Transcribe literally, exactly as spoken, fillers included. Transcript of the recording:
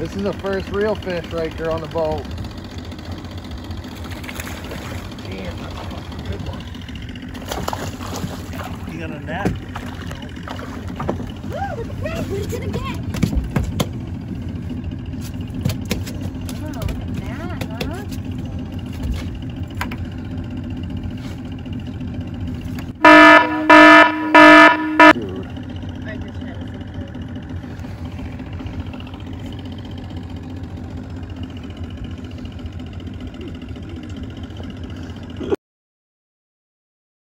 This is the first real fish right there on the boat. Damn, that's a fucking good one. You got a net? Woo, look at that. What are you gonna get?